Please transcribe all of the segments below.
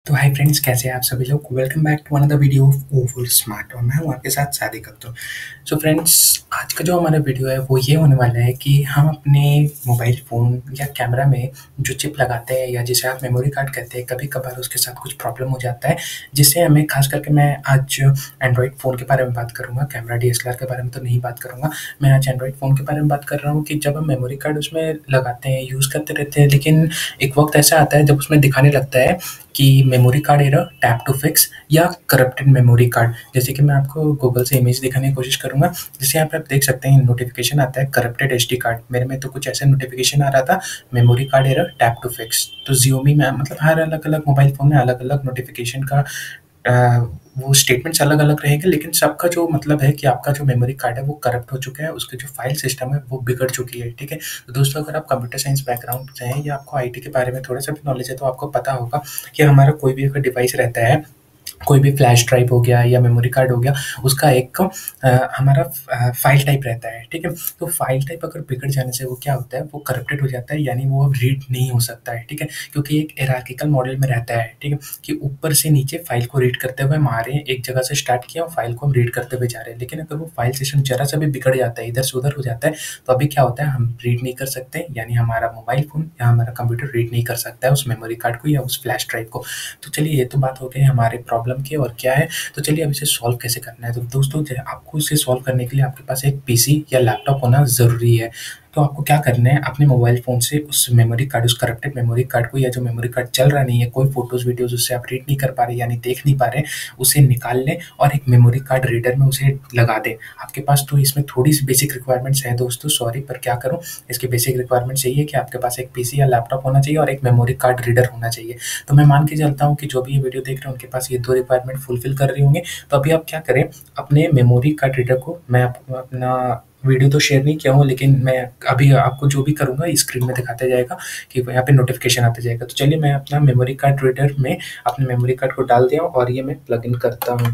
तो hi friends, कैसे हैं आप सभी लोग। Welcome back to another video of over smart और मैं हूं आपके साथ शादी करता हूं। सो फ्रेंड्स, आज का जो हमारा वीडियो है वो ये होने वाला है कि हम अपने मोबाइल फ़ोन या कैमरा में जो चिप लगाते हैं या जिसे आप मेमोरी कार्ड कहते हैं, कभी कभार उसके साथ कुछ प्रॉब्लम हो जाता है, जिससे हमें खास करके मैं आज एंड्रॉयड फ़ोन के बारे में बात करूँगा। कैमरा डीएसएलआर के बारे में तो नहीं बात करूँगा। मैं आज एंड्रॉयड फ़ोन के बारे में बात कर रहा हूँ कि जब हम मेमोरी कार्ड उसमें लगाते हैं, यूज़ करते रहते हैं, लेकिन एक वक्त ऐसा आता है जब उसमें दिखाने लगता है कि memory card error, tap to fix या करप्टेड मेमोरी कार्ड। जैसे कि मैं आपको गूगल से इमेज दिखाने की कोशिश करूँगा। जैसे यहाँ पे आप देख सकते हैं नोटिफिकेशन आता है करप्टेड एसडी कार्ड। मेरे में तो कुछ ऐसा नोटिफिकेशन आ रहा था, memory card error, tap to fix. तो Xiaomi में मतलब हर अलग-अलग मोबाइल फ़ोन में अलग-अलग नोटिफिकेशन का अ, वो स्टेटमेंट्स अलग-अलग रहेंगे, लेकिन सबका जो मतलब है कि आपका जो मेमोरी कार्ड है वो करप्ट हो चुका है, उसकी जो फाइल सिस्टम है वो बिगड़ चुकी है, ठीक है? तो दोस्तों, अगर आप कंप्यूटर साइंस बैकग्राउंड से हैं या आपको आईटी के बारे में थोड़ा-सा भी नॉलेज है, तो आपको पता होगा कि हमारा कोई भी अगर डिवाइस रहता है, कोई भी फ्लैश ड्राइव हो गया या मेमोरी कार्ड हो गया, उसका एक हमारा फ़ाइल टाइप रहता है, ठीक है? तो फ़ाइल टाइप अगर बिगड़ जाने से वो क्या होता है, वो करप्टेड हो जाता है, यानी वो अब रीड नहीं हो सकता है, ठीक है? क्योंकि एक हायरार्किकल मॉडल में रहता है, ठीक है? कि ऊपर से नीचे फ़ाइल को रीड करते हुए हम आ रहे हैं, एक जगह से स्टार्ट किया और फ़ाइल को हम रीड करते हुए जा रहे हैं। लेकिन अगर वो फ़ाइल सिस्टम ज़रा-सा भी बिगड़ जाता है, इधर से उधर हो जाता है, तो अभी क्या होता है, हम रीड नहीं कर सकते, यानी हमारा मोबाइल फ़ोन या हमारा कंप्यूटर रीड नहीं कर सकता है उस मेमोरी कार्ड को या उस फ्लैश ड्राइव को। तो चलिए, ये तो बात हो गई हमारे प्रॉब्लम की और क्या है, तो चलिए अब इसे सॉल्व कैसे करना है। तो दोस्तों, आपको इसे सॉल्व करने के लिए आपके पास एक पीसी या लैपटॉप होना ज़रूरी है। तो आपको क्या करना है, अपने मोबाइल फ़ोन से उस मेमोरी कार्ड, उस करप्टेड मेमोरी कार्ड को, या जो मेमोरी कार्ड चल रहा नहीं है, कोई फ़ोटोज़ वीडियोज़ उससे आप रीड नहीं कर पा रहे यानी देख नहीं पा रहे, उसे निकाल लें और एक मेमोरी कार्ड रीडर में उसे लगा दें। आपके पास तो इसमें थोड़ी-सी बेसिक रिक्वायरमेंट्स हैं दोस्तों, सॉरी पर क्या करूँ, इसकी बेसिक रिक्वायरमेंट्स यही है कि आपके पास एक पीसी या लैपटॉप होना चाहिए और एक मेमोरी कार्ड रीडर होना चाहिए। तो मैं मान के चलता हूँ कि जो भी ये वीडियो देख रहे हैं उनके पास ये 2 रिक्वायरमेंट फुलफ़िल कर रहे होंगे। तो अभी आप क्या करें, अपने मेमोरी कार्ड रीडर को, मैं आपको अपना वीडियो तो शेयर नहीं किया हूँ, लेकिन मैं अभी आपको जो भी करूँगा स्क्रीन में दिखाता जाएगा कि यहाँ पे नोटिफिकेशन आता जाएगा। तो चलिए, मैं अपना मेमोरी कार्ड रीडर में अपने मेमोरी कार्ड को डाल दिया और ये मैं प्लग इन करता हूँ।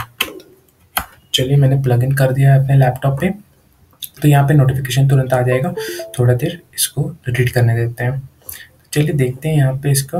चलिए, मैंने प्लग इन कर दिया है अपने लैपटॉप पे। तो यहाँ पे नोटिफिकेशन तुरंत आ जाएगा। थोड़ा देर इसको रीड करने देते हैं। चलिए देखते हैं यहाँ पे इसका,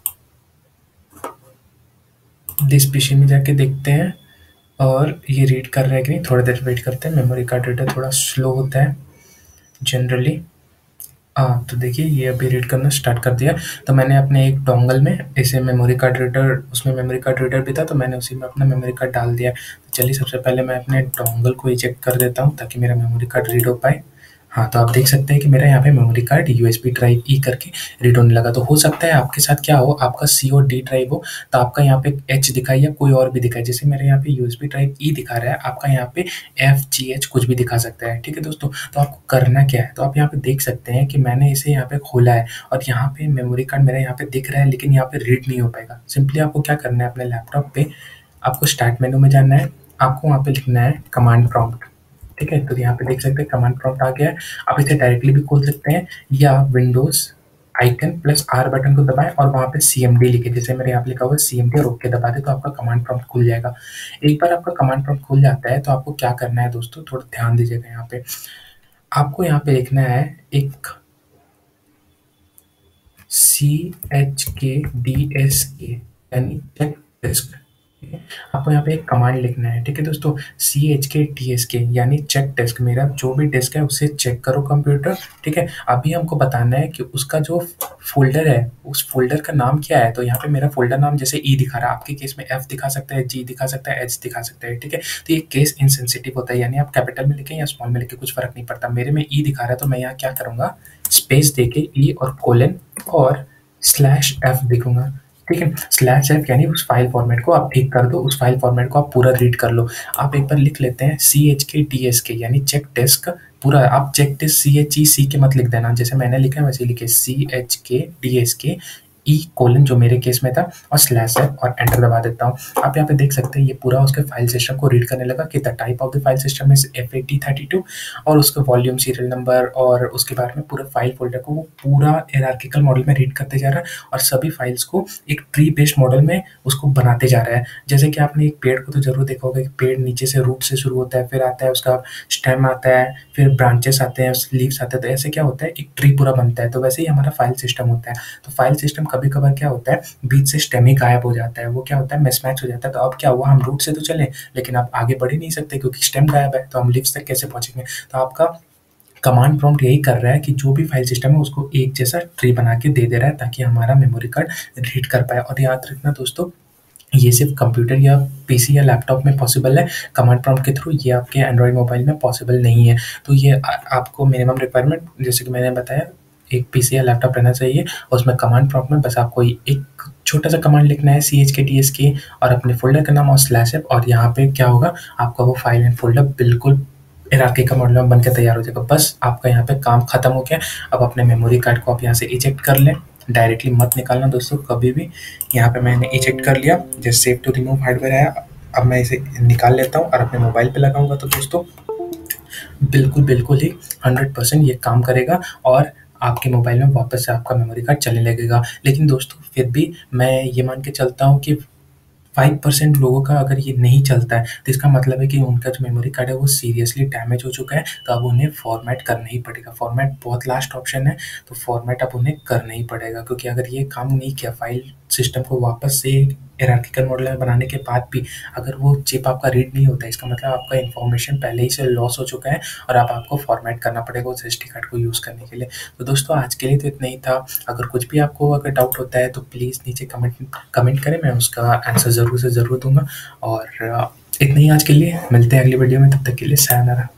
दिस पीसी में जाके देखते हैं और ये रीड कर रहा है कि नहीं। थोड़ा देर वेट करते हैं, मेमोरी कार्ड रीडर थोड़ा स्लो होता है जनरली। तो देखिए, ये अभी रीड करना स्टार्ट कर दिया। तो मैंने अपने एक डोंगल में इसे मेमोरी कार्ड रीडर, उसमें मेमोरी कार्ड रीडर भी था, तो मैंने उसी में अपना मेमोरी कार्ड डाल दिया। तो चलिए, सबसे पहले मैं अपने डोंगल को इजेक्ट कर देता हूँ ताकि मेरा मेमोरी कार्ड रीड हो पाए। हाँ, तो आप देख सकते हैं कि मेरा यहाँ पे memory card USB drive E करके रीड होने लगा। तो हो सकता है आपके साथ क्या हो, आपका सी और डी ड्राइव हो, तो आपका यहाँ पे एच दिखाए या कोई और भी दिखाए। जैसे मेरे यहाँ पे यूएसबी ड्राइव ई दिखा रहा है, आपका यहाँ पे एफ जी एच कुछ भी दिखा सकता है, ठीक है दोस्तों। तो आपको करना क्या है, तो आप यहाँ पे देख सकते हैं कि मैंने इसे यहाँ पे खोला है और यहाँ पे मेमोरी कार्ड मेरा यहाँ पे दिख रहा है, लेकिन यहाँ पे रीड नहीं हो पाएगा। सिंपली आपको क्या करना है, अपने लैपटॉप पे आपको स्टार्ट मेनू में जाना है, आपको वहाँ पे लिखना है कमांड प्रॉम्प्ट, ठीक है? तो यहाँ पे देख सकते हैं कमांड प्रॉम्प्ट आ गया है। आप इसे डायरेक्टली भी खोल सकते हैं या Windows icon plus R button को दबाएँ और वहाँ पे सीएमडी लिखें। जैसे मेरे यहाँ पे लिखा हुआ है सीएमडी और ओके दबा दें, तो आपका कमांड प्रॉम्प्ट खुल जाएगा। एक बार आपका कमांड प्रॉम्प्ट खुल जाता है तो आपको क्या करना है दोस्तों, थोड़ा ध्यान दीजिएगा यहाँ पे। आपको यहाँ पे लिखना है एक CHKDSK यानी चेक डिस्क। आपको यहाँ पे एक कमांड लिखना है, ठीक है दोस्तों। CHKDSK यानी चेक डिस्क, मेरा जो भी डिस्क है उसे चेक करो कंप्यूटर, ठीक है। अभी हमको बताना है कि उसका जो फोल्डर है, उस फोल्डर का नाम क्या है। तो यहाँ पे मेरा फोल्डर नाम जैसे ई दिखा रहा है, आपके केस में एफ दिखा सकता है, जी दिखा सकता है, एच दिखा सकता है, ठीक है। तो ये केस इनसेंसिटिव होता है, यानी आप कैपिटल में लिखें या स्मॉल में लिखें कुछ फर्क नहीं पड़ता। मेरे में ई दिखा रहा है तो मैं यहाँ क्या करूँगा, स्पेस देके ई और कोलन और स्लैश एफ लिखूंगा, ठीक है। स्लैश एफ यानी उस फाइल फॉर्मेट को आप ठीक कर दो, उस फाइल फॉर्मेट को आप पूरा रीड कर लो। आप एक बार लिख लेते हैं CHKDSK यानी चेक डिस्क पूरा। आप चेक डिस्क CHEC के मत लिख देना, जैसे मैंने लिखा है वैसे लिखे CHKDSK ई कोलन जो मेरे केस में था और स्लैश एफ और एंटर दबा देता हूँ। आप यहाँ पे देख सकते हैं ये पूरा उसके फाइल सिस्टम को रीड करने लगा कि the type of the file system is FAT32 और उसका वॉल्यूम, सीरियल नंबर और उसके बारे में पूरा फाइल फोल्डर को वो पूरा हायरार्किकल मॉडल में रीड करते जा रहा है और सभी फाइल्स को एक ट्री बेस्ड मॉडल में उसको बनाते जा रहा है। जैसे कि आपने एक पेड़ को तो जरूर देखा होगा कि पेड़ नीचे से रूट से शुरू होता है, फिर आता है उसका स्टेम आता है, फिर ब्रांचेस आते हैं, लीव्स आते हैं, तो ऐसे क्या होता है एक ट्री पूरा बनता है। तो वैसे ही हमारा फाइल सिस्टम होता है। तो फाइल सिस्टम कभी कभार क्या होता है, बीच से स्टेम ही गायब हो जाता है, वो क्या होता है, मिसमैच हो जाता है। तो अब क्या हुआ, हम रूट से तो चले लेकिन अब आगे बढ़ ही नहीं सकते क्योंकि स्टेम गायब है, तो हम लिव्स तक कैसे पहुंचेंगे। तो आपका कमांड प्रॉम्प्ट यही कर रहा है कि जो भी फाइल सिस्टम है उसको एक जैसा ट्री बना के दे दे रहा है ताकि हमारा मेमोरी कार्ड रीड कर पाए। और याद रखना दोस्तों, ये सिर्फ कंप्यूटर या पीसी या लैपटॉप में पॉसिबल है कमांड प्रॉम्प्ट के थ्रू, ये आपके एंड्रॉयड मोबाइल में पॉसिबल नहीं है। तो ये आपको मिनिमम रिक्वायरमेंट जैसे कि मैंने बताया, एक पीसी या लैपटॉप रहना चाहिए और उसमें कमांड प्रॉम्प्ट में बस आपको एक छोटा सा कमांड लिखना है, CHKTSK, और अपने फोल्डर का नाम और /f, और यहाँ पे क्या होगा, आपका वो फाइल एंड फोल्डर बिल्कुल इराकी का मॉडल में बन के तैयार हो जाएगा। बस आपका यहाँ पे काम खत्म हो गया। अब अपने मेमोरी कार्ड को आप यहाँ से इजेक्ट कर लें, डायरेक्टली मत निकालना दोस्तों कभी भी। यहाँ पे मैंने इजेक्ट कर लिया, जैसे सेव टू रिमूव हार्डवेयर आया। अब मैं इसे निकाल लेता हूँ और अपने मोबाइल पे लगाऊंगा तो दोस्तों बिल्कुल ही 100% ये काम करेगा और आपके मोबाइल में वापस से आपका मेमोरी कार्ड चलने लगेगा। लेकिन दोस्तों फिर भी मैं ये मान के चलता हूँ कि 5% लोगों का अगर ये नहीं चलता है तो इसका मतलब है कि उनका जो मेमोरी कार्ड है वो सीरियसली डैमेज हो चुका है। तो अब उन्हें फॉर्मेट करना ही पड़ेगा। फॉर्मेट बहुत लास्ट ऑप्शन है, तो फॉर्मेट अब उन्हें करना ही पड़ेगा क्योंकि अगर ये काम नहीं किया, फाइल सिस्टम को वापस से हायरार्किकल मॉडल में बनाने के बाद भी अगर वो चिप आपका रीड नहीं होता है, इसका मतलब आपका इन्फॉर्मेशन पहले ही से लॉस हो चुका है और अब आपको फॉर्मेट करना पड़ेगा उस एसडी कार्ड को यूज़ करने के लिए। तो दोस्तों आज के लिए तो इतना ही था। अगर कुछ भी आपको अगर डाउट होता है तो प्लीज़ नीचे कमेंट करें, मैं उसका आंसर ज़रूर से ज़रूर दूंगा। और इतना ही आज के लिए, मिलते हैं अगली वीडियो में, तब तक के लिए सायोनारा।